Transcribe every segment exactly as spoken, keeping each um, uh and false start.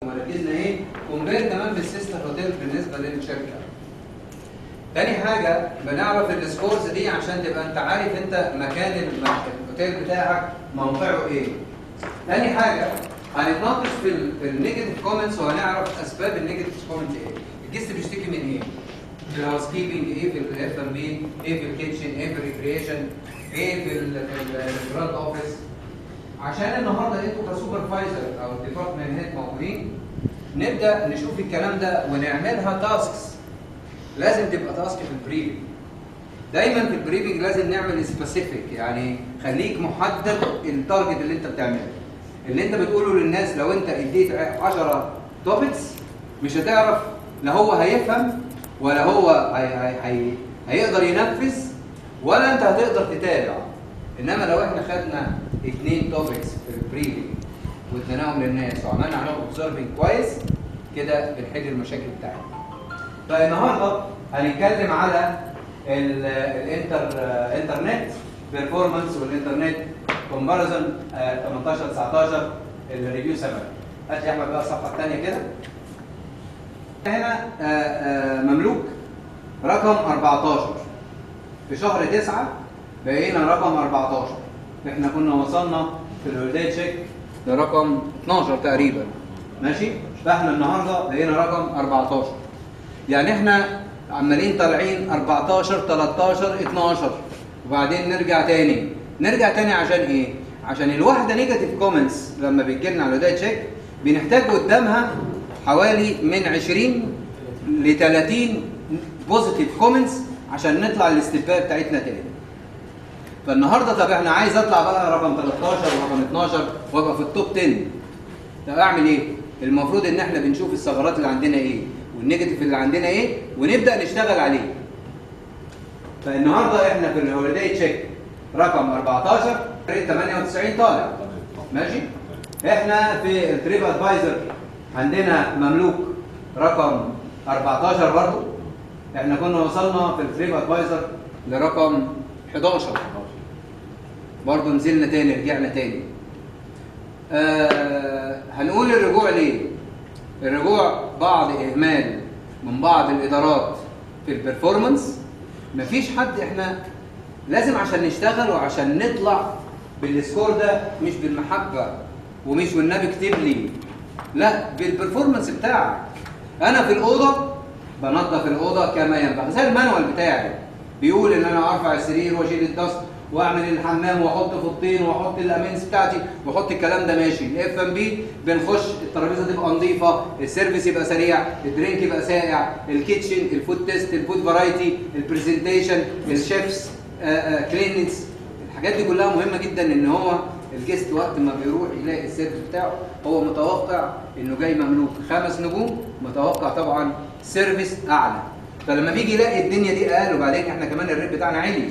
وركزنا ايه كومبير كمان بالسيستر هوتيل بالنسبه للشركه. تاني حاجه بنعرف السكورز دي عشان تبقى انت عارف انت مكان الهوتيل بتاعك موقعه ايه. تاني حاجه هنتناقش في في النيجاتيف كومنتس وهنعرف اسباب النيجاتيف كومنت ايه. الجست بيشتكي من ايه؟ في الهاوس كيبنج، ايه في الاف ام بي، ايه في الكيتشن، ايه في الريكريشن، ايه في الفرونت اوفيس. عشان النهارده انتوا كسوبرفايزر او ديبارتمنت هيد موجودين نبدا نشوف الكلام ده ونعملها تاسكس. لازم تبقى تاسك في البريفنج. دايما في البريفنج لازم نعمل سبيسيفيك، يعني خليك محدد التارجت اللي انت بتعمله. اللي انت بتقوله للناس لو انت اديت عشرة توبكس مش هتعرف لا هو هيفهم ولا هو هي هي هي هيقدر ينفذ ولا انت هتقدر تتابع. انما لو احنا خدنا اثنين توبكس في البريفنج واديناهم للناس وعملنا عليهم اوبزرفنج كويس كده بنحل المشاكل بتاعتنا. فالنهارده هنتكلم على الانتر انترنت بيرفورمانس والانترنت كومباريزون تمنتاشر تسعتاشر الريفيو سبعة. هات يا احمد بقى الصفحه الثانيه كده. هنا مملوك رقم أربعتاشر في شهر تسعة بقينا رقم أربعتاشر. احنا كنا وصلنا في الهوليداي تشيك لرقم اتناشر تقريبا ماشي. فاحنا النهارده بقينا رقم أربعتاشر، يعني احنا عمالين طالعين أربعتاشر تلتاشر اتناشر وبعدين نرجع تاني. نرجع تاني عشان ايه؟ عشان الواحده نيجاتيف كومنتس لما بتجي لنا على الهوليداي تشيك بنحتاج قدامها حوالي من عشرين ل تلاتين بوزيتيف كومنتس عشان نطلع الاستباء بتاعتنا تاني. فالنهارده طب احنا عايز اطلع بقى رقم تلتاشر ورقم اتناشر وابقى في التوب عشرة. طب اعمل ايه؟ المفروض ان احنا بنشوف الثغرات اللي عندنا ايه والنيجاتيف اللي عندنا ايه ونبدا نشتغل عليه. فالنهارده احنا في الهوليداي تشيك رقم أربعتاشر تمانية وتسعين طالع ماشي. احنا في التريب ادفايزر عندنا مملوك رقم أربعتاشر برضو. احنا كنا وصلنا في التريب ادفايزر لرقم حداشر برضو، نزلنا تاني رجعنا تاني. آه هنقول الرجوع ليه؟ الرجوع بعض اهمال من بعض الادارات في البرفورمانس. مفيش حد، احنا لازم عشان نشتغل وعشان نطلع بالسكور ده مش بالمحبه ومش والنبي اكتب لي، لا بالبرفورمانس بتاعك. انا في الاوضه بنظف الاوضه كما ينبغي زي المانوال بتاعي بيقول ان انا ارفع السرير واشيل الدست واعمل الحمام واحط فوطين واحط الامينس بتاعتي واحط الكلام ده ماشي. الاف ام بي بنخش الترابيزه تبقى نظيفه، السيرفيس يبقى سريع، الدرينك يبقى ساقع، الكيتشن، الفود تيست، الفود فرايتي، البرزنتيشن، الشيفس كليننس. الحاجات دي كلها مهمه جدا ان هو الجست وقت ما بيروح يلاقي السيرفيس بتاعه هو متوقع انه جاي مملوك خمس نجوم، متوقع طبعا سيرفيس اعلى. فلما بيجي يلاقي الدنيا دي اقل وبعدين احنا كمان الريت بتاعنا عالي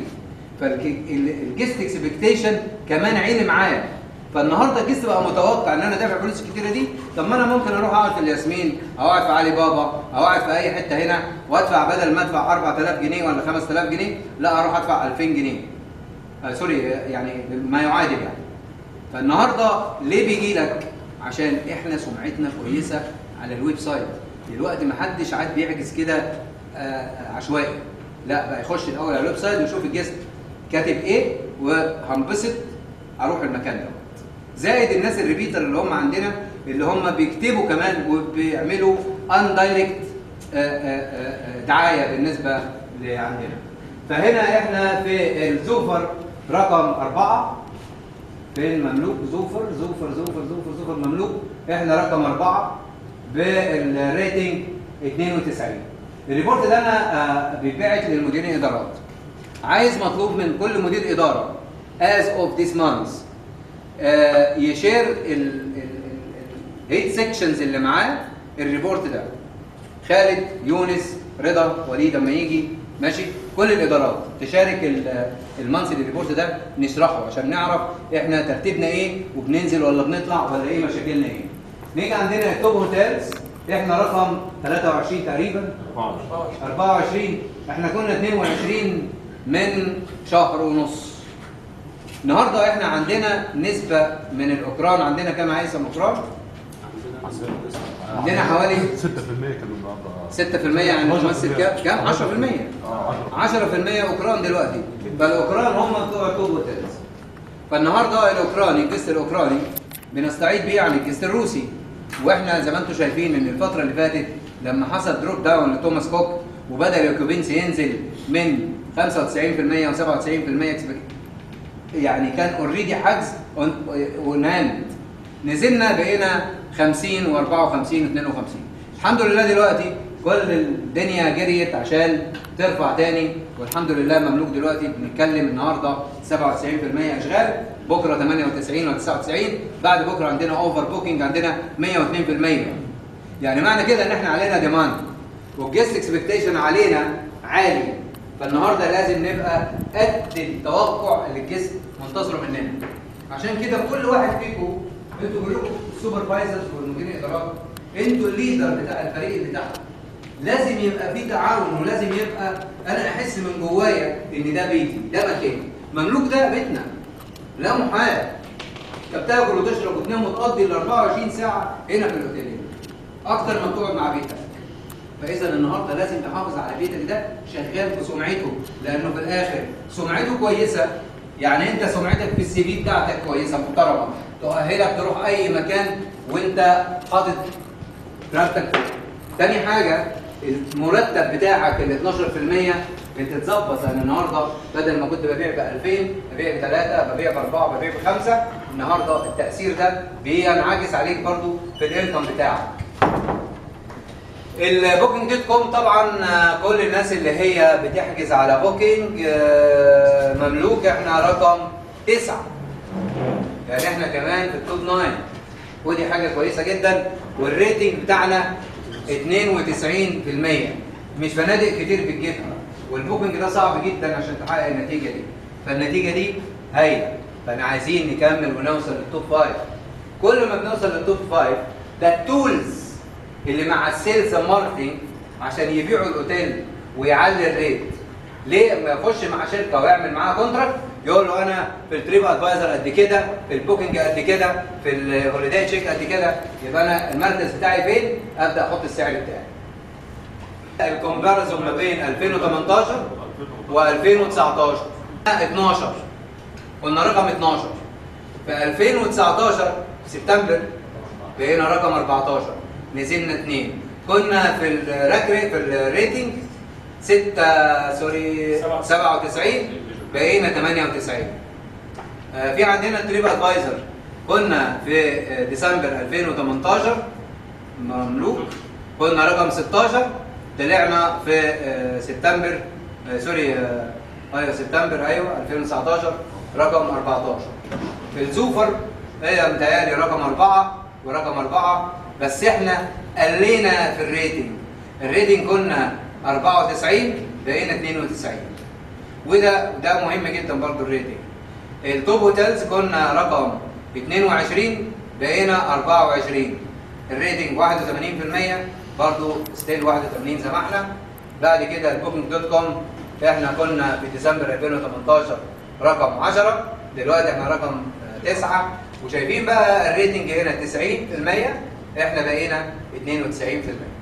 فالجست اكسبكتيشن كمان عالي معاه. فالنهارده الجست بقى متوقع ان انا دافع فلوس كتيره دي، طب ما انا ممكن اروح اقعد في الياسمين او اقعد في علي بابا او اقعد في اي حته هنا وادفع بدل ما ادفع أربعة آلاف جنيه ولا خمسة آلاف جنيه لا اروح ادفع ألفين جنيه. آه سوري يعني ما يعادل يعني. فالنهارده ليه بيجي لك؟ عشان احنا سمعتنا كويسه على الويب سايت. دلوقتي ما حدش عاد بيعكس كده آه عشوائي، لا بقى يخش الاول على الويب سايت ويشوف الجست كاتب ايه وهنبسط اروح المكان ده. زائد الناس الريبيتر اللي هم عندنا اللي هم بيكتبوا كمان وبيعملوا ان دايركت دعايه بالنسبه لعندنا. فهنا احنا في الزوفر رقم أربعة. فين مملوك؟ زوفر زوفر زوفر زوفر زوفر مملوك. احنا رقم أربعة بالريتنج اتنين وتسعين. الريبورت ده انا بيتبعت للمديرين ادارات. عايز مطلوب من كل مدير اداره as of this month آه يشير الهيت سيكشنز اللي معاه الريبورت ده. خالد، يونس، رضا، وليد لما يجي ماشي كل الادارات تشارك المانثلي ريبورت ده نشرحه عشان نعرف احنا ترتيبنا ايه وبننزل ولا بنطلع ولا ايه مشاكلنا ايه. نيجي عندنا التوب هوتيلز احنا رقم تلاتة وعشرين تقريبا أربعة وعشرين. احنا كنا اتنين وعشرين من شهر ونص. النهارده احنا عندنا نسبه من الاوكران. عندنا كام هيثم اوكران؟ عندنا حوالي ستة في المية كانوا النهارده. ستة في المية يعني ممثل كام؟ كام؟ عشرة في المية. عشرة في المية اوكران دلوقتي. فالاوكران هم بتوع التوب هوتيلز. فالنهارده الاوكراني الجست الاوكراني بنستعيد بيه عن الجست الروسي. واحنا زي ما انتم شايفين ان الفتره اللي فاتت لما حصل دروب داون لتوماس كوك وبدا اليوكوبينسي ينزل من خمسة وتسعين في المية و97% يعني كان اوريدي حجز ونان نزلنا بقينا خمسين وأربعة وخمسين واثنين وخمسين. الحمد لله دلوقتي كل الدنيا جريت عشان ترفع تاني والحمد لله مملوك دلوقتي بنتكلم النهارده سبعة وتسعين في المية اشغال، بكره ثمانية وتسعين وتسعة وتسعين، بعد بكره عندنا اوفر بوكينج عندنا مية واثنين في المية. يعني معنى كده ان احنا علينا ديماند والجيست اكسبكتيشن علينا عالي، فالنهارده لازم نبقى قد التوقع اللي الجيست منتظره مننا. عشان كده كل واحد فيكم انتوا كلكم السوبرفايزرز والمديرين الادارات انتوا الليدر بتاع الفريق اللي تحت. لازم يبقى في تعاون ولازم يبقى انا احس من جوايا ان ده بيتي، ده مكاني. مملوك ده بيتنا لا محاله. انت بتاكل وتشرب وتنام وتقضي ال أربعة وعشرين ساعه هنا في الاوتيل اكتر ما بتقعد مع بيتك. فاذا النهارده لازم تحافظ على بيتك ده شغال بسمعته، لانه في الاخر سمعته كويسه. يعني انت سمعتك في السي في بتاعتك كويسه محترمه تؤهلك تروح اي مكان وانت حاطط راتبك فوق. تاني حاجه المرتب بتاعك ال اثناشر في المية بتتظبط، لان النهارده بدل ما كنت ببيع ب ألفين ببيع ب ثلاثة ببيع ب أربعة ببيع ب خمسة، النهارده التاثير ده بينعكس عليك برضو في الانكم بتاعك. البوكينج دوت كوم طبعا كل الناس اللي هي بتحجز على بوكينج مملوك احنا رقم تسعة، يعني احنا كمان في التوب تسعة ودي حاجه كويسه جدا. والريتنج بتاعنا اثنين وتسعين في المية، مش فنادق كتير بتجيبها، والبوكينج ده صعب جدا عشان تحقق النتيجه دي. فالنتيجه دي هايله، فاحنا عايزين نكمل ونوصل للتوب خمسة. كل ما بنوصل للتوب خمسة ده التولز اللي مع السيلز ماركتنج عشان يبيعوا الاوتيل ويعلي الريت. ليه؟ لما يخش مع شركه ويعمل معاها كونتراكت يقول له انا في التريب ادفايزر قد كده، في البوكينج قد كده، في الهوليداي تشيك قد كده، يبقى انا المركز بتاعي فين؟ ابدا احط السعر بتاعي. الكومباريزون ما بين ألفين وثمانية عشر و2019 اتناشر قلنا رقم اتناشر، في ألفين وتسعتاشر في سبتمبر بقينا رقم أربعتاشر، نزلنا اثنين. كنا في الريتنج في الريتنج ستة سوري سبعة وتسعين بقينا ثمانية وتسعين. آه في عندنا التريب ادفايزر كنا في ديسمبر ألفين وثمانية عشر مملوك كنا رقم ستاشر، طلعنا في آه سبتمبر آه سوري آه ايوه سبتمبر ايوه ألفين وتسعتاشر رقم أربعتاشر. في الزوفر هي متهيألي رقم أربعة ورقم أربعة، بس احنا قلينا في الريتنج. الريتنج كنا أربعة وتسعين بقينا اثنين وتسعين، وده ده مهم جدا برضو الريتنج. التوب هوتيلز كنا رقم اثنين وعشرين بقينا أربعة وعشرين، الريتنج واحد وثمانين في المية برضو ستيل واحد وثمانين زي ما احنا. بعد كده البوكينج دوت كوم احنا كنا في ديسمبر ألفين وثمانية عشر رقم عشرة، دلوقتي احنا رقم تسعة، وشايفين بقى الريتنج هنا تسعين في المية، احنا بقينا اثنين وتسعين في المية.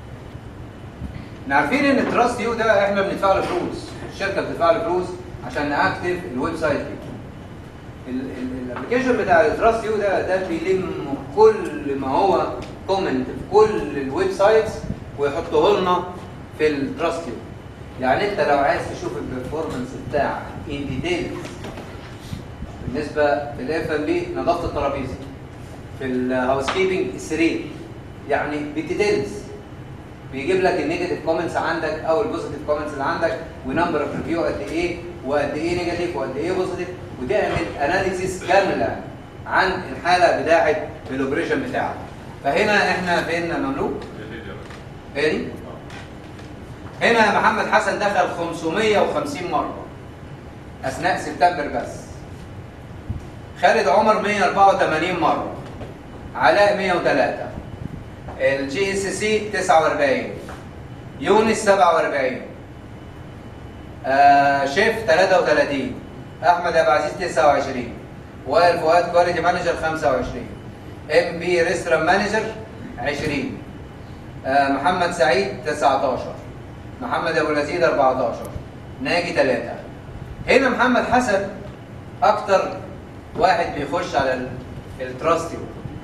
عارفين ان تراست يو ده احنا بندفع له فلوس، الشركه بتدفع له فلوس عشان ناكتف الويب سايت دي. الابلكيشن بتاع التراست يو ده ده بيلم كل ما هو كومنت في كل الويب سايتس ويحطه لنا في التراست يو. يعني انت لو عايز تشوف البرفورمانس بتاعك ان ديتيلز بالنسبه للاف ام بي نظافه الترابيزه، في الهاوس كيبنج السرير، يعني بالديتيلز بيجيب لك النيجاتيف كومنتس عندك او البوزيتيف كومنتس اللي عندك ونمبر اوف ريفيو قد ايه وقد ايه نيجاتيف وقد ايه بوزيتيف، وتعمل اناليسيس كامله عن الحاله بتاعه الاوبريشن بتاعك. فهنا احنا فين مملوك؟ هي دي؟ هنا محمد حسن دخل خمسمية وخمسين مره اثناء سبتمبر بس. خالد عمر مية وأربعة وثمانين مره. علاء مية وثلاثة. الجي اس سي تسعة وأربعين. يونس سبعة وأربعين. آه شيف ثلاثة وثلاثين. احمد ابو عزيز تسعة وعشرين. وائل فؤاد كواليتي مانجر خمسة وعشرين. ام بي ريستوران مانجر عشرين، آه محمد سعيد تسعتاشر، محمد ابو اليزيد اربعتاشر، ناجي ثلاثة. هنا محمد حسن اكتر واحد بيخش على التراستيو.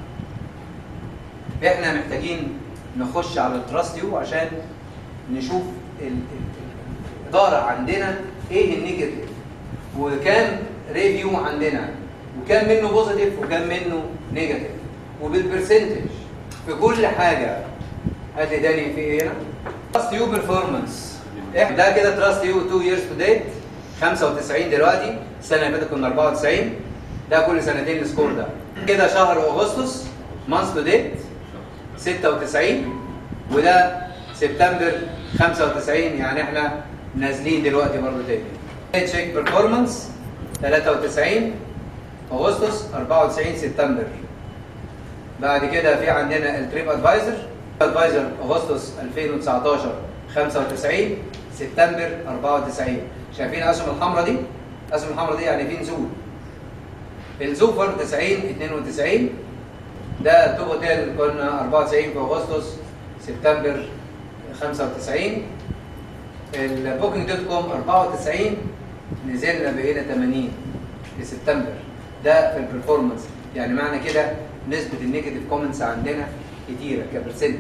احنا محتاجين نخش على التراستيو عشان نشوف ال ال الاداره عندنا ايه النيجاتيف، وكان ريفيو عندنا، وكان منه بوزيتيف وكان منه نيجاتيف، وبالبرسنتج في كل حاجه. هات لي تاني في ايه هنا؟ تراستيو بيرفورمانس. ده كده تراستيو اتنين years تو ديت خمسة وتسعين دلوقتي، السنه اللي فاتت كنا اربعة وتسعين. ده كل سنتين السكور ده. كده شهر اغسطس مانث تو ديت ستة وتسعين، وده سبتمبر خمسة وتسعين، يعني احنا نازلين دلوقتي برضه تاني. تشيك بيرفورمانس ثلاثة وتسعين اغسطس، اربعة وتسعين سبتمبر. بعد كده في عندنا التريب ادفايزر، ادفايزر اغسطس الفين وتسعتاشر خمسة وتسعين، سبتمبر اربعة وتسعين. شايفين الاسهم الحمراء دي؟ الاسهم الحمراء دي يعني في نزول. الزوفر تسعين اتنين وتسعين، ده توب اوتيل كنا اربعة وتسعين في اغسطس، سبتمبر خمسة وتسعين. البوكينج دوت كوم اربعة وتسعين، نزلنا بقينا ثمانين في سبتمبر. ده في البرفورمانس، يعني معنى كده نسبة النيجاتيف كومنتس عندنا كتيرة كبرسنتج.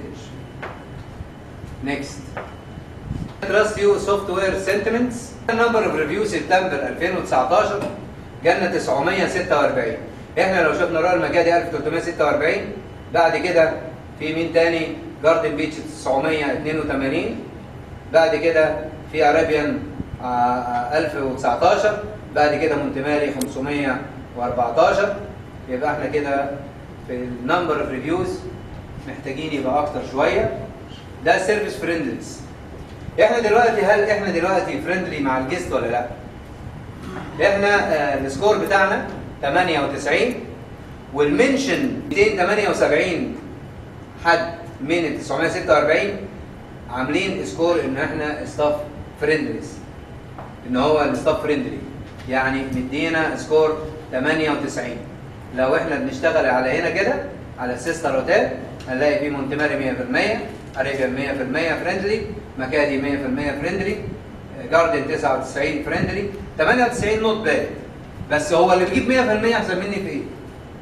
نيكست تراستيو سوفت وير سنتمنتس. النمبر اوف ريفيو سبتمبر الفين وتسعتاشر جالنا تسعمية وستة واربعين. احنا لو شفنا رأي المجادي الف وتلتمية وستة واربعين. بعد كده في مين تاني؟ جاردن بيتش تسعمية اتنين وتمانين. بعد كده في ارابيان الف وتسعتاشر. بعد كده مونتماري خمسمية واربعتاشر. يبقى احنا كده في النمبر اوف ريفيوز محتاجين يبقى اكتر شويه. ده سيرفيس فريندليز. احنا دلوقتي هل احنا دلوقتي فريندلي مع الجيست ولا لا؟ احنا آه السكور بتاعنا تمانية وتسعين، والمنشن ميتين وتمانية وسبعين حد من ال تسعمية وستة واربعين عاملين سكور ان احنا ستاف فريندليز، ان هو الستاف فريندلي، يعني مدينا سكور تمانية وتسعين. لو احنا بنشتغل على هنا كده على السيستر اوتيل هنلاقي فيه مونتماري مية في المية، اريبيان مية في المية فريندلي، مكادي مية في المية فريندلي، جاردن تسعة وتسعين فريندلي، تمانية وتسعين نوت باد. بس هو اللي بيجيب مية في المية احسن مني في ايه؟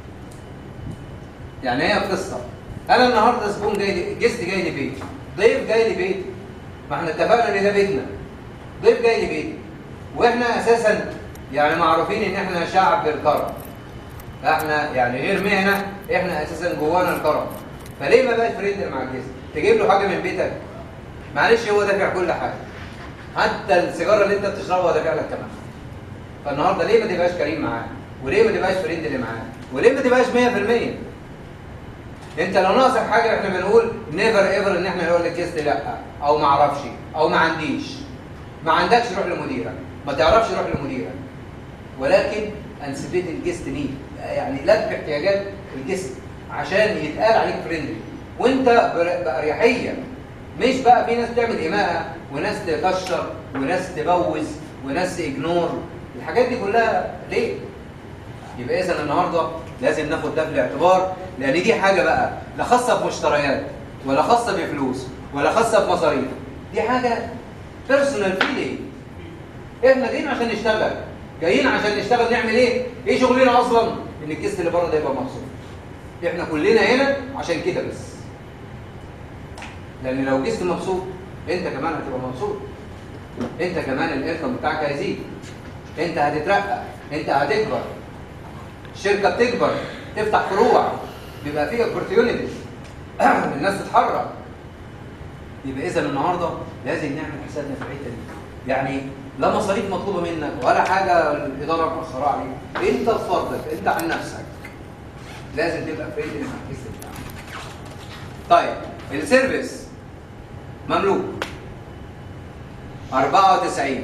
يعني هي قصه. انا النهارده زبون جاي لي، جست جاي لي بيتي، ضيف جاي لي بيتي. ما احنا اتفقنا ان ده بيتنا. ضيف جاي لي بيتي. واحنا اساسا يعني معروفين ان احنا شعب الكرم. احنا يعني غير مهنه، احنا اساسا جوانا الكرم. فليه ما بقاش فريندلي مع الجست؟ تجيب له حاجه من بيتك؟ معلش هو دافع كل حاجه. حتى السيجاره اللي انت بتشربها دافع لك كمان. فالنهارده ليه ما تبقاش كريم معاه؟ وليه ما تبقاش فريندلي معاه؟ وليه ما تبقاش مية في المية؟ انت لو ناقصك حاجه احنا بنقول نيفر ايفر ان احنا نقول للجست لا، او ما اعرفش، او ما عنديش. ما عندكش روح لمديرك، ما تعرفش روح لمديرك. ولكن انسبيت الجست نيد، يعني لبي احتياجات الجست عشان يتقال عليك فريندلي وانت باريحيه. مش بقى في ناس بتعمل ايماءه وناس تكشر وناس تبوز وناس اجنور. الحاجات دي كلها ليه؟ يبقى اذا النهارده لازم ناخد ده في الاعتبار، لان دي حاجه بقى لا خاصه بمشتريات ولا خاصه بفلوس ولا خاصه بمصاريف. دي حاجه بيرسونال فيلينج. احنا جايين عشان نشتغل، جايين عشان نشتغل. نعمل ايه؟ ايه شغلنا اصلا؟ ان الجست اللي بره ده يبقى مبسوط. احنا كلنا هنا عشان كده بس. لان لو الجست مبسوط انت كمان هتبقى مبسوط. انت كمان الانكم بتاعك هيزيد. انت هتترقى، انت هتكبر. الشركه بتكبر، تفتح فروع، بيبقى فيه اوبورتيونيتيز، الناس تتحرك. يبقى اذا النهارده لازم نعمل حسابنا في الحته دي. يعني لا مصاريف مطلوبه منك ولا حاجه الاداره مأخره عليك. انت بفضلك، انت عن نفسك لازم تبقى فريندلي مع الجست بتاعك. طيب السيرفيس مملوك اربعة وتسعين.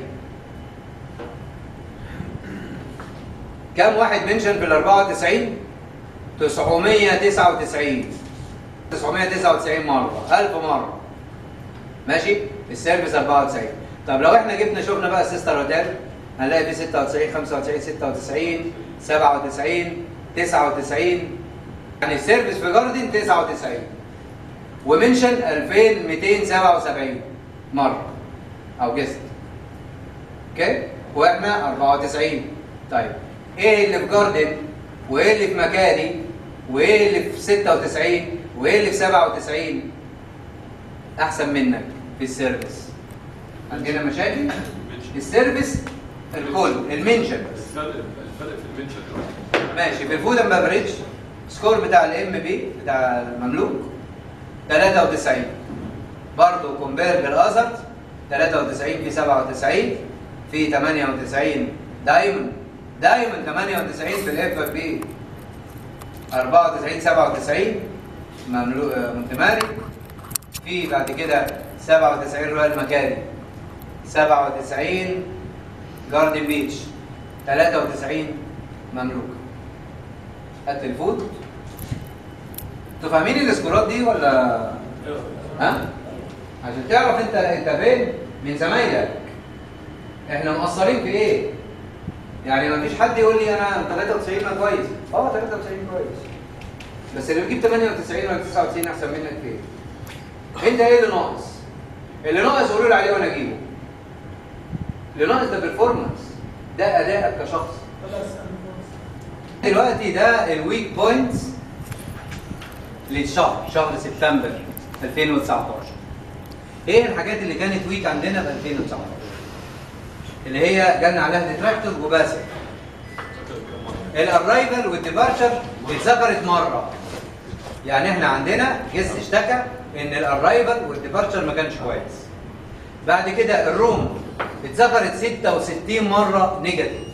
كم واحد منشن في ال اربعة وتسعين؟ تسعمية وتسعة وتسعين. تسعمية وتسعة وتسعين مرة، ألف مرة. ماشي؟ السيرفيس اربعة وتسعين. طب لو احنا جبنا شفنا بقى السيستر هوتيل هنلاقي فيه ستة وتسعين، خمسة وتسعين، ستة وتسعين، سبعة وتسعين، تسعة وتسعين، يعني السيرفيس في جاردن تسعة وتسعين ومنشن ألفين ومئتين وسبعة وسبعين مره او جست. اوكي؟ واحنا أربعة وتسعين. طيب ايه اللي في جاردن وايه اللي في مكاني وايه اللي في ستة وتسعين وايه اللي في سبعة وتسعين احسن منك في السيرفيس؟ عندنا مشاكل السيرفيس الكل المنشن الفرق الفرق في المنشن ماشي. في الفود اند بافريج سكور بتاع الام بي بتاع المملوك ثلاثة وتسعين برضه كومبير بالاذر ثلاثة وتسعين في سبعة وتسعين في ثمانية وتسعين دايما دايما ثمانية وتسعين في الاف اف بي أربعة وتسعين سبعة وتسعين مملوك مونتماري في بعد كده سبعة وتسعين رويال مكاري سبعة وتسعين جاردن بيتش ثلاثة وتسعين مملوك. هات الفود. انتوا فاهمين السكورات دي ولا؟ ها؟ عشان تعرف انت انت فين من زمايلك. احنا مقصرين في ايه؟ يعني ما فيش حد يقول لي انا ثلاثة وتسعين ما كويس. اه ثلاثة وتسعين كويس. بس اللي بيجيب ثمانية وتسعين ولا تسعة وتسعين احسن منك في ايه؟ انت ايه اللي ناقص؟ اللي ناقص قولوا لي عليه وانا اجيبه. اللي ناقص ده بيرفورمانس، ده ادائك كشخص. دلوقتي ده الويك بوينتس للشهر شهر سبتمبر ألفين وتسعتاشر. ايه الحاجات اللي كانت ويك عندنا في ألفين وتسعتاشر؟ اللي هي جالنا عليها ديتراكتور وباسف. الارايفل والديبارشر اتذكرت مره. يعني احنا عندنا جست اشتكى ان الارايفل والديبارشر ما كانش كويس. بعد كده الروم اتذكرت ستة وستين مره نيجاتيف.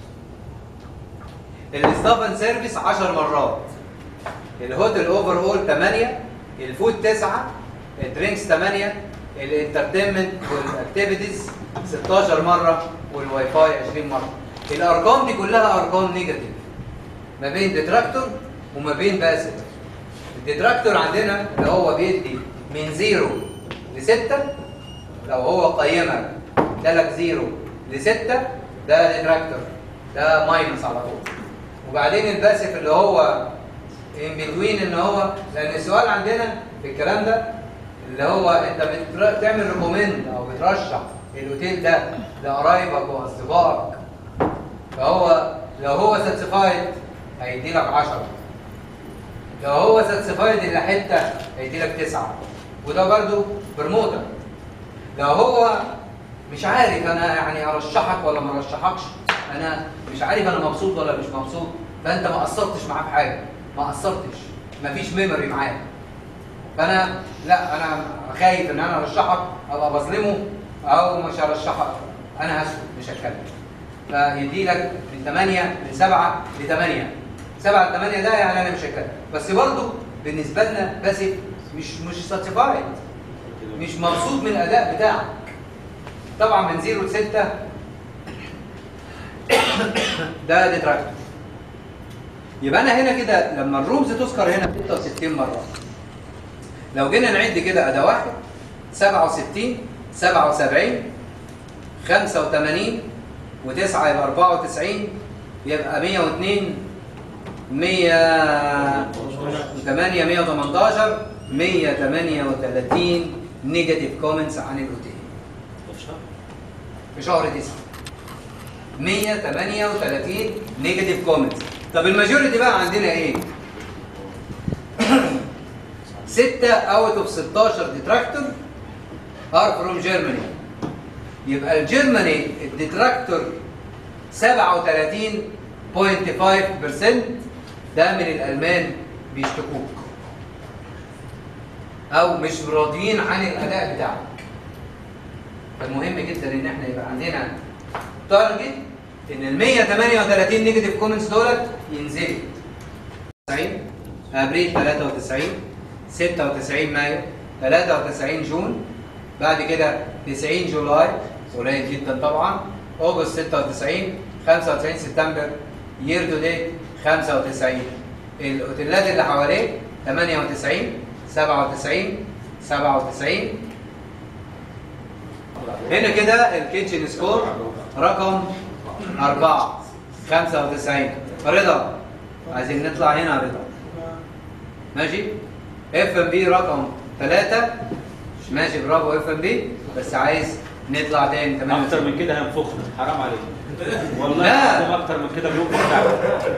الستاف اند سيرفيس عشر مرات. الهوتل اوفر اول ثمانية، الفود تسعة، الدرينكس ثمانية، الانترتينمنت والاكتيفيتيز ستاشر مره والواي فاي عشرين مره. الارقام دي كلها ارقام نيجاتيف ما بين ديتراكتور وما بين باسف. الديتراكتور عندنا اللي هو بيدي من زيرو لستة، لو هو قيمك ادالك زيرو لستة ده ديتراكتور، ده ماينس على طول. وبعدين الباسف اللي هو ان بتوين ان هو لان السؤال عندنا في الكلام ده اللي هو انت بتعمل ريكومند او بترشح الاوتيل ده لقرايبك واصدقائك، فهو لو هو ساتسفايد هيدي لك عشرة، لو هو ساتسفايد الا حته هيدي لك تسعة، وده برده برمودا. لو هو مش عارف انا يعني ارشحك ولا ما ارشحكش، انا مش عارف انا مبسوط ولا مش مبسوط، فانت ما قصرتش معاه في حاجه، ما قصرتش، مفيش ميموري معاه. فانا لا انا خايف ان انا ارشحك ابقى بظلمه او مش هرشحك، انا هسكت مش هتكلم. فيدي لك من ثمانية ل سبعة ل ثمانية، سبعة ل ثمانية ده يعني انا مش هتكلم، بس برضه بالنسبه لنا باسف مش مش ساتيفايد، مش مبسوط من الاداء بتاعك. طبعا من زيرو ل ستة ده ديتراكتور. يبقى انا هنا كده لما الرومز تذكر هنا ستة وستين مره، لو جينا نعد كده اداه واحد سبعة وستين سبعة وسبعين خمسة وثمانين وتسعة يبقى أربعة وتسعين، يبقى مية واثنين مية وثمانية مية وثمانية عشر مية وثمانية وثلاثين نيجاتيف كومنتس عن الاوتيل في شهر تسعة. مية وثمانية وثلاثين نيجاتيف كومنتس. طب الماجوريتي بقى عندنا ايه؟ ستة اوت اوف ستاشر ديتراكتور ار فروم جيرماني. يبقى الجيرماني الديتراكتور سبعة وثلاثين فاصلة خمسة بالمية ده من الالمان بيشتكوك او مش راضيين عن الاداء بتاعك. فالمهم جدا ان احنا يبقى عندنا تارجت ان ال مية وثمانية وثلاثين نيجاتيف كومنتس دولت ينزلوا. تسعين ابريل ثلاثة وتسعين ستة وتسعين مايو ثلاثة وتسعين جون، بعد كده تسعين جولاي قليل جدا طبعا، اوجست ستة وتسعين خمسة وتسعين سبتمبر يير تو ديت خمسة وتسعين. الاوتيلات اللي حواليه ثمانية وتسعين سبعة وتسعين سبعة وتسعين. هنا كده الكيتشن سكور رقم أربعة خمسة وتسعين. رضا عايزين نطلع هنا رضا ماشي؟ اف ام بي رقم ثلاثة. ماشي برافو اف ام بي، بس عايز نطلع تاني تمام. اكتر من كده هنفخنا، حرام عليك والله. لا. لازم اكتر من كده بيوم بتاعك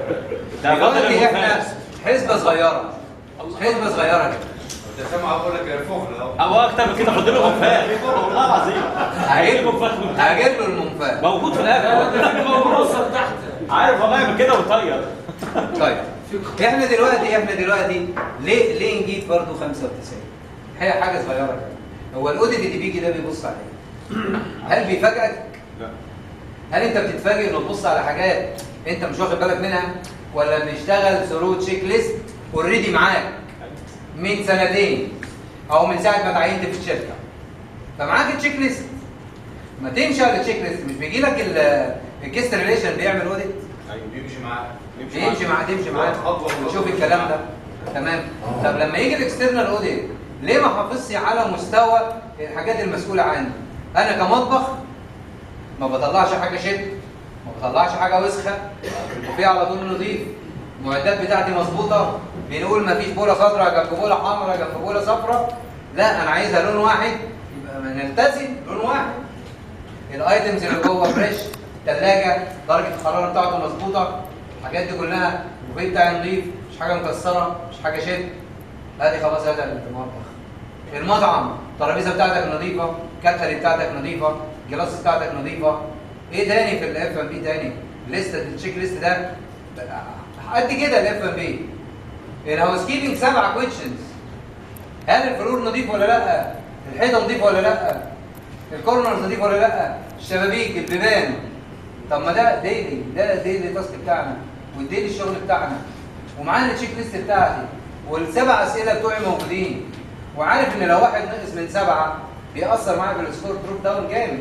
ده دلوقتي احنا حسبة صغيرة، حسبة صغيرة كده. انت سامع اقول لك يرفخنا اهو. او اكتر من كده خد له منفاخ والله العظيم. هجيب له منفاخ من هجيب له المنفاخ موجود في الاخر موصل تحت. عارف والله يعمل كده ويطير. طيب احنا دلوقتي احنا دلوقتي ليه ليه نجيب برضه خمسة وتسعين؟ هي حاجة صغيرة كده. هو الاوديت اللي بيجي ده بيبص على ايه؟ هل بيفاجئك؟ لا. هل انت بتتفاجئ انه تبص على حاجات انت مش واخد بالك منها؟ ولا بنشتغل ثرو تشيك ليست اوريدي معاك من سنتين او من ساعه ما تعينت في الشركه؟ فمعاك التشيك ليست. ما تمشي على التشيك ليست. مش بيجي لك الكيست ريليشن بيعمل اوديت؟ ايوه بيمشي معاك. بيمشي معاك تمشي معاك خطوة بخطوة. تشوف الكلام ده. تمام. طب لما يجي الاكسترنال اوديت ليه ما حافظش على مستوى الحاجات المسؤوله عني؟ انا كمطبخ ما بطلعش حاجه شد، ما بطلعش حاجه وسخه، البوفيه على طول نظيف، المعدات بتاعتي مظبوطه، بنقول ما فيش بوله خضراء جنب بوله حمراء جنب بوله صفراء، لا انا عايزها لون واحد، يبقى نلتزم لون واحد. الايتمز اللي جوه فريش، الثلاجه درجه الحراره بتاعته مظبوطه، الحاجات دي كلها، البوفيه بتاعي نظيف، مش حاجه مكسره، مش حاجه شد، ادي خلاص هذا المطبخ. المطعم الترابيزه بتاعتك نظيفه، الكاتري بتاعتك نظيفه، الجلاس بتاعتك نظيفه. ايه تاني في الاف ام بي تاني؟ لسته التشيك ليست ده قد كده الاف ام بي. الهاوس كيبنج سبعه كويشنز. هل الفلور نظيف ولا لا؟ الحيطه نظيفه ولا لا؟ الكورنرز نظيف ولا لا؟ الشبابيك، البيبان. طب ما ده ديلي، ده ديلي تاسك بتاعنا والديلي الشغل بتاعنا، ومعانا التشيك ليست بتاعتي والسبع اسئله بتوعي موجودين، وعارف ان لو واحد نقص من سبعه بيأثر معايا في السكور دروب داون جامد.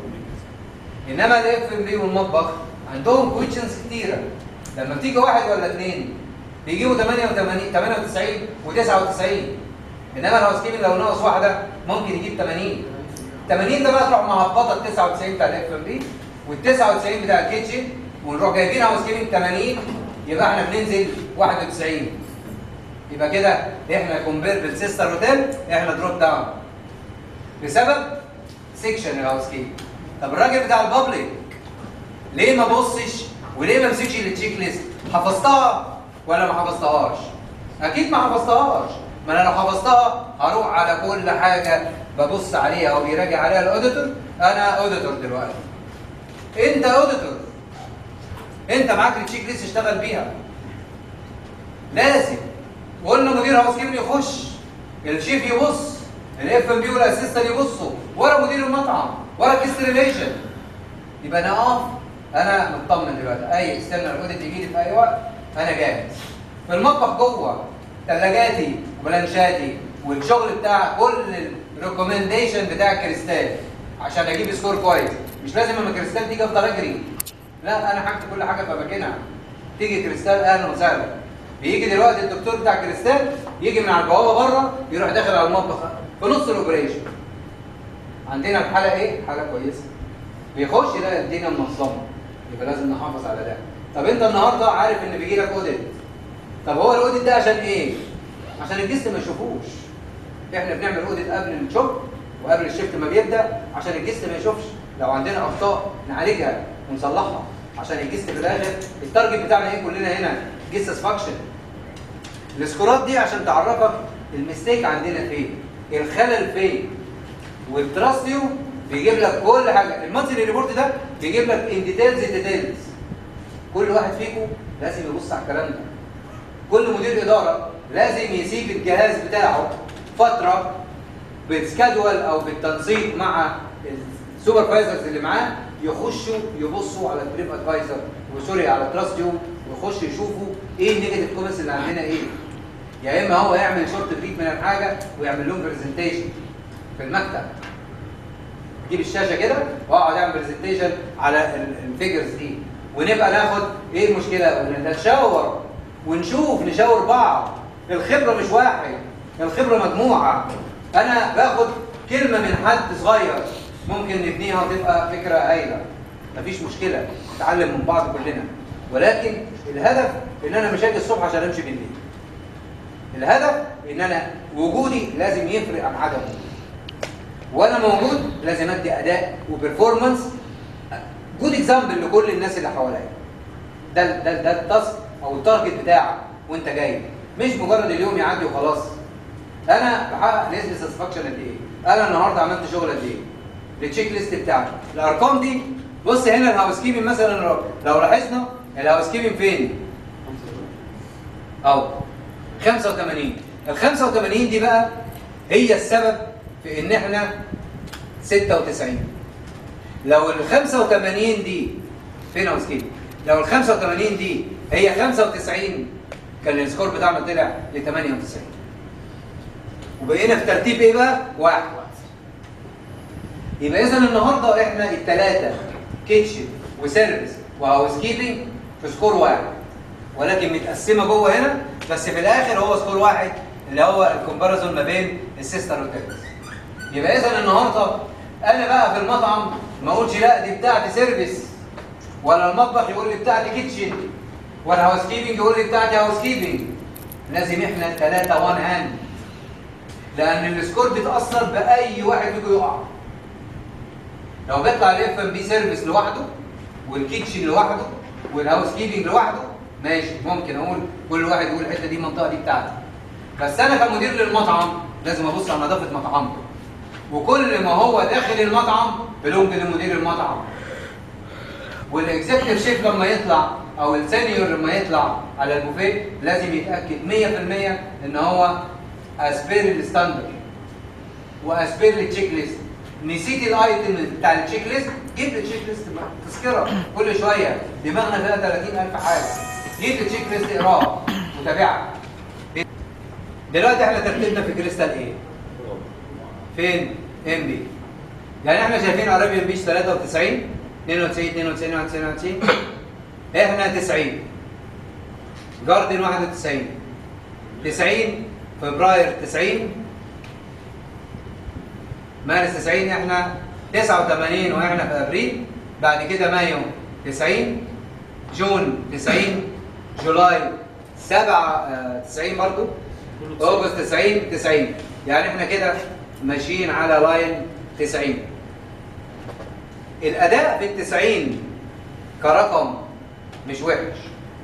انما الاف ام بي والمطبخ عندهم كويشنز كتيره. لما بتيجي واحد ولا اثنين بيجيبوا ثمانية وثمانين ثمانية وتسعين وتسعة وتسعين. انما الهاوس كيبنج لو ناقص واحده ممكن يجيب ثمانين. ثمانين ده بقى تروح مهبطه ال تسعة وتسعين بتاع الاف ام بي وال تسعة وتسعين بتاع الكيتشن، ونروح جايبين هاوس كيبنج ثمانين، يبقى احنا بننزل واحد وتسعين. يبقى كده احنا كومبير بالسيستر هوتيل احنا دروب داون بسبب سيكشن الهاوس كيبنج. طب الراجل بتاع البابليك ليه ما بصش وليه ما مسكش التشيك ليست؟ حفظتها ولا ما حفظتهاش؟ اكيد ما حفظتهاش. ما انا لو حفظتها هروح على كل حاجه ببص عليها او بيراجع عليها الاوديتور. انا اوديتور دلوقتي، انت اوديتور، انت معاك التشيك ليست اشتغل بيها. لازم وقلنا مدير هاوس كيبنج يخش، الشيف يبص، الاف ام بي والاسيستنت يبصوا، ورا مدير المطعم، ورا كيست ريليشن. يبقى انا اقف انا مطمن دلوقتي، اي اكسترنال اوديت يجي لي في اي وقت انا جاهز. في المطبخ جوه ثلاجاتي وبلانشاتي والشغل بتاع كل الريكومنديشن بتاع كريستال عشان اجيب سكور كويس. مش لازم لما كريستال تيجي افضل اجري، لا انا حاجتي كل حاجه في اماكنها. تيجي كريستال اهلا وسهلا. بيجي دلوقتي الدكتور بتاع كريستال يجي من على البوابه بره يروح داخل على المطبخ في نص الاوبريشن. عندنا الحاله ايه؟ حاله كويسه. بيخش يلاقي الدنيا منظمه، يبقى لازم نحافظ على ده. طب انت النهارده عارف ان بيجي لك اوديت. طب هو الاوديت ده عشان ايه؟ عشان الجست ما يشوفوش. احنا بنعمل اوديت قبل الشغل وقبل الشيفت ما بيبدا عشان الجست ما يشوفش. لو عندنا اخطاء نعالجها ونصلحها عشان الجست في الاخر التارجت بتاعنا ايه كلنا هنا؟ جست ساتسفاكشن. السكورات دي عشان تعرفك المستيك عندنا فين، الخلل فين. والتراستيو بيجيب لك كل حاجه. المانثلي ريبورت ده بيجيب لك ان ديتيلز ديتيلز. كل واحد فيكم لازم يبص على الكلام ده. كل مدير اداره لازم يسيب الجهاز بتاعه فتره بالسكادول او بالتنسيق مع السوبرفايزرز اللي معاه، يخشوا يبصوا على التريب ادفايزر وسوري على تراستيو ويخشوا يشوفوا ايه النيجاتيف كومنتس اللي عندنا ايه. يا اما هو يعمل شورت بريف من الحاجه ويعمل لهم برزنتيشن في المكتب. جيب الشاشه كده واقعد اعمل برزنتيشن على الفيجرز دي ونبقى ناخد ايه المشكله ونتشاور ونشوف نشاور بعض. الخبره مش واحد، الخبره مجموعه. انا باخد كلمه من حد صغير ممكن نبنيها وتبقى فكره هايله، مفيش مشكله، نتعلم من بعض كلنا. ولكن الهدف ان انا مش هاجي الصبح عشان امشي بالليل. الهدف ان انا وجودي لازم يفرق عن عدمه، وانا موجود لازم ادي اداء وبرفورمانس جود اكزامبل لكل الناس اللي حواليا. ده ده ده التاسك او التارجت بتاعك وانت جاي، مش مجرد اليوم يعدي وخلاص. انا بحقق نسبه ساتسفاكشن قد ايه؟ انا النهارده عملت شغل قد ايه؟ التشيك ليست بتاعتي، الارقام دي. بص هنا الهاوس كيبنج مثلا، لو لو لاحظنا الهاوس كيبنج فين؟ اهو خمسة وثمانين. ال خمسة وثمانين دي بقى هي السبب في ان احنا ستة وتسعين. لو ال خمسة وثمانين دي فين هاوس كيبنج؟ لو ال خمسة وثمانين دي هي خمسة وتسعين كان السكور بتاعنا طلع ل ثمانية وتسعين. وبقينا في ترتيب ايه بقى؟ واحد. يبقى اذا النهارده احنا الثلاثه كيتشن وسيرفيس وهاوس كيبنج في سكور واحد، ولكن متقسمه جوه هنا، بس في الاخر هو سكور واحد اللي هو الكومباريزون ما بين السيستر والتيرس. يبقى اذا النهارده انا بقى في المطعم ما اقولش لا دي بتاعتي سيرفيس، ولا المطبخ يقول لي بتاعتي كيتشن، ولا هاوس كيبنج يقول لي بتاعتي هاوس كيبنج. لازم احنا الثلاثه وان هاند، لان السكور بيتاثر باي واحد يجي يقع. لو بيطلع الاف ام بي سيرفيس لوحده والكيتشن لوحده والهاوس كيبنج لوحده ماشي، ممكن اقول كل واحد يقول الحته دي المنطقه دي بتاعتي. بس انا كمدير للمطعم لازم ابص على نظافه مطعمي، وكل ما هو داخل المطعم بلونج لمدير المطعم. والاكزيكتيف شيف لما يطلع او السينيور لما يطلع على البوفيه لازم يتاكد مية في المية ان هو اسبير الستاندرد واسبير التشيك ليست. نسيت الايتم بتاع التشيك ليست، جيب لي التشيك ليست تذكره كل شويه، دماغنا فيها ثلاثين ألف حاجه، جيب التشيك ليست اقراها وتابعها. دلوقتي احنا ترتيبنا في كريستال ايه؟ فين؟ ام بي. يعني احنا شايفين عربيان بيش ثلاثة وتسعين اثنين وتسعين اثنين وتسعين واحد وتسعين واحد وتسعين، احنا تسعين. جاردن واحد وتسعين، تسعين فبراير تسعين، مارس تسعين، احنا تسعة وثمانين واحنا في ابريل. بعد كده مايو تسعين، جون تسعين، جولاي سبعة وتسعين برضو، اوغست تسعين تسعين. يعني احنا كده ماشيين على لاين تسعين. الاداء في التسعين كرقم مش وحش.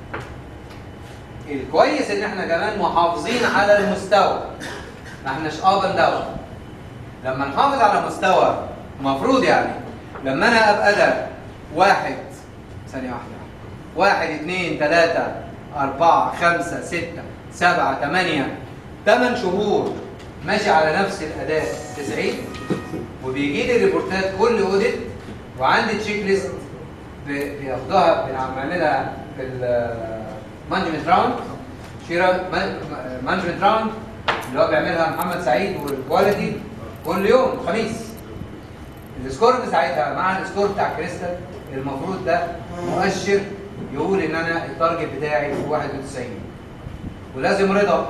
الكويس ان احنا كمان محافظين على المستوى، ما احناش اب اند داون. لما نحافظ على مستوى المفروض يعني لما انا ابقى ده واحد ثانية واحدة واحد اثنين ثلاثة أربعة خمسة ستة سبعة ثمانية ثمان شهور ماشي على نفس الأداء تسعين، وبيجي لي ريبورتات كل اوديت، وعندي تشيك ليست بياخدوها بنعملها في المانجمنت راوند، مانجمنت راوند اللي هو بيعملها محمد سعيد والكواليتي كل يوم خميس. السكور بتاعتها مع السكور بتاع كريستال المفروض ده مؤشر يقول ان انا التارجت بتاعي واحد وتسعين. ولازم رضا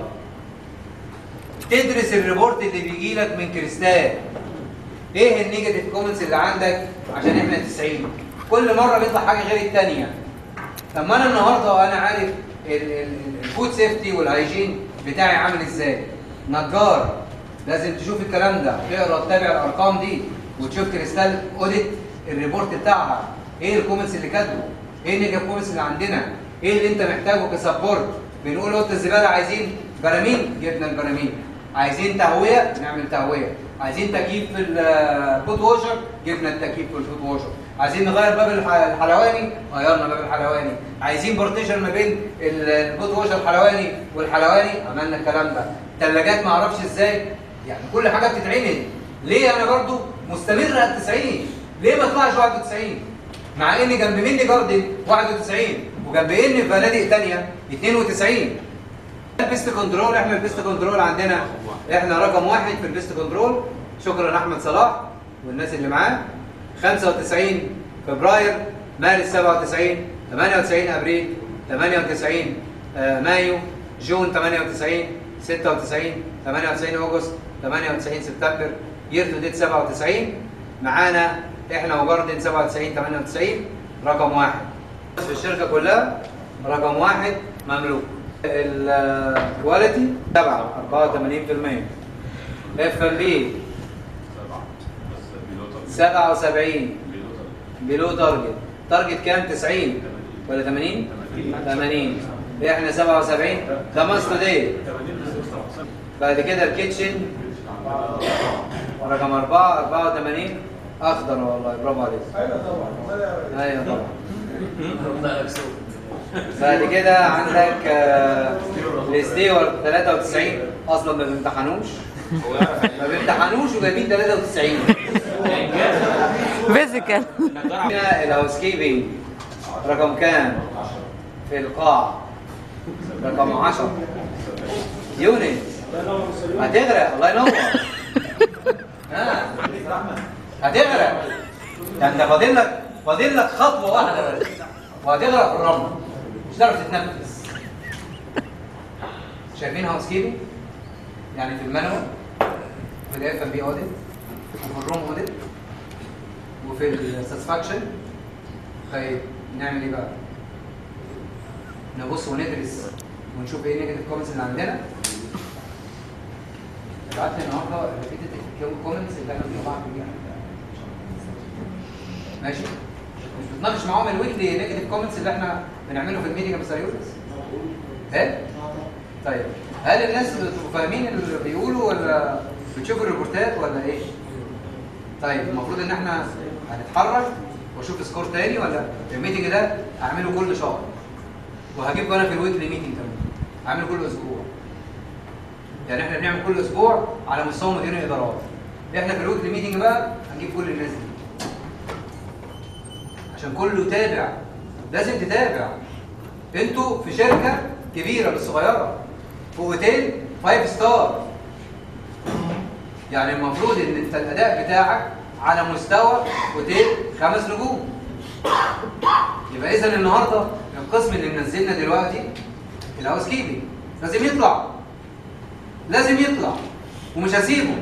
تدرس الريبورت اللي بيجي لك من كريستال، ايه النيجاتيف كومنتس اللي عندك عشان احنا تسعين. كل مره بيطلع حاجه غير الثانيه. لما انا النهارده انا عارف الفود سيفتي والهايجين بتاعي عامل ازاي، نجار لازم تشوف الكلام ده، تقرا تتابع الارقام دي وتشوف كريستال اوديت الريبورت بتاعها، ايه الكومنتس اللي كاتبه، ايه النيجاتيف كومنتس اللي عندنا، ايه اللي انت محتاجه كسبورت. بنقول اوضه الزباله عايزين براميل، جبنا البراميل. عايزين تهويه، نعمل تهويه. عايزين تكييف في البوت واشر، جبنا التكييف في البوت واشر. عايزين نغير باب الحلواني، غيرنا باب الحلواني. عايزين بارتيشن ما بين البوت واشر الحلواني والحلواني، عملنا الكلام ده. ثلاجات ما اعرفش ازاي، يعني كل حاجه بتتعمل. ليه انا برضو مستمر على تسعين؟ ليه ما اطلعش واحد وتسعين؟ مع ان جنب مني جاردن واحد وتسعين وجنب مني في فنادق ثانيه اثنين وتسعين. البيست كنترول، احنا البيست كنترول عندنا احنا رقم واحد في البيست كنترول. شكرا احمد صلاح والناس اللي معاه. خمسة وتسعين فبراير، مارس سبعة وتسعين، ثمانية وتسعين ابريل، ثمانية وتسعين مايو، جون ثمانية وتسعين، ستة وتسعين، ثمانية وتسعين اوغست، ثمانية وتسعين سبتمبر، يير تو ديت سبعة وتسعين. معانا احنا وجاردن سبعة وتسعين ثمانية وتسعين رقم واحد في الشركه كلها، رقم واحد مملوك. الكواليتي سبعة أربعة وثمانين بالمية. اف ام بي سبعة وسبعين بلو تارجت. تارجت كام؟ تسعين ولا ثمانين؟ ثمانين. احنا سبعة وسبعين. ده ماستر دي. بعد كده الكيتشن رقم أربعة أربعة وثمانين أخضر والله برافو عليك. أيوه طبعا. أيوه طبعا. بعد كده عندك آه الستيور ثلاثة وتسعين أصلا ما بيمتحنوش. ما بيمتحنوش وجايبين ثلاثة وتسعين. فيزيكال. هنا الهاوس كيبنج رقم كام؟ في القاع رقم عشرة. يونت هتغرق الله ينور. ها هتغرق. ده انت فاضل لك فاضل لك خطوه واحده بس وهتغرق في الرمل مش هتعرف تتنفس. شايفين هاوس كيبنج؟ يعني في المانوال وفي الاف ام بي اوديت وفي الروم اوديت وفي الساتسفاكشن. طيب نعمل ايه بقى؟ نبص وندرس ونشوف ايه النيجاتيف كومنتس اللي عندنا. ابعت لي النهارده الريبيتد كومنتس اللي احنا بنطلعها فيها. ماشي؟ مش بتناقش معاهم الويكلي نيجاتيف كومنتس اللي احنا بنعمله في الميديا مثلا يورس؟ ايه؟ طيب هل الناس بتبقوا فاهمين اللي بيقولوا ولا بتشوفوا الريبورتات ولا ايه؟ طيب المفروض ان احنا هنتحرك واشوف سكور تاني ولا الميتنج ده هعمله كل شهر وهجيبه انا في الويكلي ميتنج كمان هعمله كل اسبوع. يعني احنا بنعمل كل اسبوع على مستوى مديرين الادارات. احنا في الويكلي ميتنج بقى هنجيب كل الناس دي عشان كله يتابع. لازم تتابع. انتوا في شركه كبيره مش صغيره في اوتيل فايف ستار. يعني المفروض ان انت الاداء بتاعك على مستوى اوتيل خمس نجوم. يبقى اذا النهارده القسم اللي منزلنا دلوقتي الهاوس كيبنج لازم يطلع. لازم يطلع ومش هسيبه.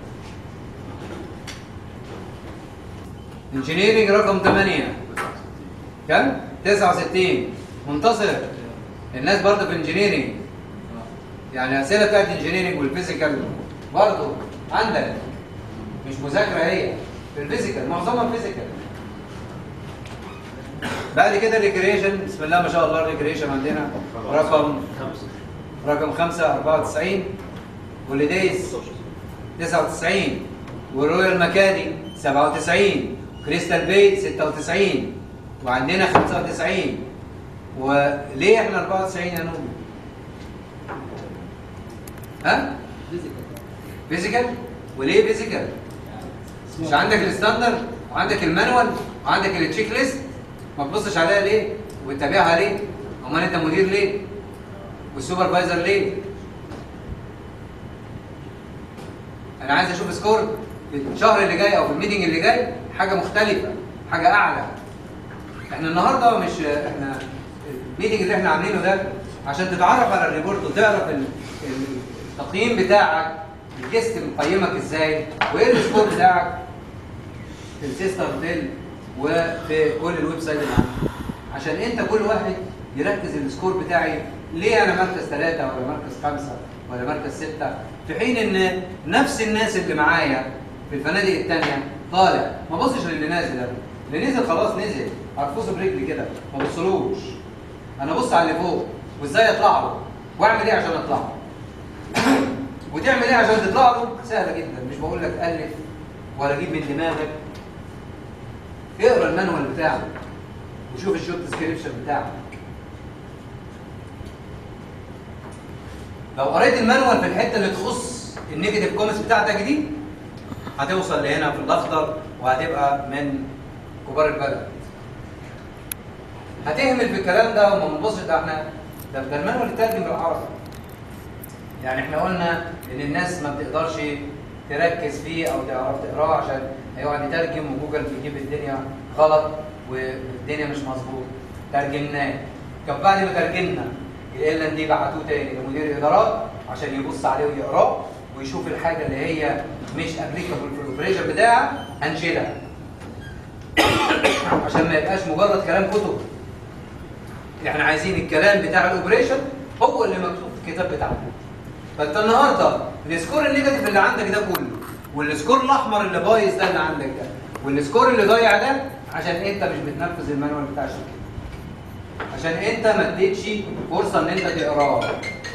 انجينيرنج رقم ثمانية كم؟ تسعة وستين. منتصر الناس برضه في انجينيرنج يعني اسئله بتاعت انجينيرنج والفيزيكال برضه عندك مش مذاكره هي في الفيزيكال معظمها فيزيكال. بعد كده الريكريشن بسم الله ما شاء الله الريكريشن عندنا رقم رقم خمسة أربعة وتسعين هوليديز تسعة وتسعين والرويال مكاني سبعة وتسعين كريستال باي ستة وتسعين وعندنا خمسة وتسعين. وليه احنا أربعة وتسعين يا نور؟ ها؟ فيزيكال. وليه فيزيكال؟ مش عندك الستاندرد وعندك المانوال وعندك التشيك ليست ما تبصش عليها ليه؟ وتتابعها ليه؟ امال انت مدير ليه؟ والسوبرفايزر ليه؟ انا عايز اشوف سكور في الشهر اللي جاي او في الميتنج اللي جاي حاجه مختلفه، حاجه اعلى. احنا النهارده مش احنا الميتنج اللي احنا عاملينه ده عشان تتعرف على الريبورت وتعرف التقييم بتاعك، الجست مقيمك ازاي وايه السكور بتاعك في السيستر هوتيل وفي كل الويب سايت اللي عندك، عشان انت كل واحد يركز السكور بتاعي ليه انا مركز ثلاثة ولا مركز خمسة ولا مركز ستة، في حين ان نفس الناس اللي معايا في الفنادق الثانيه طالع. ما بصش للي نازل ده، اللي نزل خلاص نزل هرفصه برجلي كده ما بصلوش. انا ابص على اللي فوق وازاي اطلع له واعمل ايه عشان اطلع له. وتعمل ايه عشان تطلع له؟ سهله جدا، مش بقول لك الف ولا جيب من دماغك. اقرا المانوال بتاعك وشوف الجوب ديسكريبشن بتاعك. لو قريت المانوال في الحته اللي تخص النيجاتيف كومنتس بتاعتك دي هتوصل لهنا في الاخضر وهتبقى من كبار البلد. هتهمل في الكلام ده وما نبصش ده احنا ده, ده المانوال اترجم بالعربي. يعني احنا قلنا ان الناس ما بتقدرش تركز فيه او تعرف تقراه عشان هيقعد يترجم وجوجل بيجيب الدنيا غلط والدنيا مش مظبوط. ترجمناه. طب بعد ما ترجمنا ال ان دي بعتوه تاني لمدير الادارات عشان يبص عليه ويقراه ويشوف الحاجه اللي هي مش ابليكابل في الاوبريشن بتاعها هنشيلها. عشان ما يبقاش مجرد كلام كتب. احنا عايزين الكلام بتاع الاوبريشن هو اللي مكتوب في الكتاب بتاعك. فانت النهارده السكور النيجاتيف اللي عندك ده كله، والسكور الاحمر اللي بايظ ده اللي عندك ده، والسكور اللي ضايع ده، عشان انت مش بتنفذ المانوال بتاع الشركه. عشان انت ما اديتش فرصه ان انت تقراه.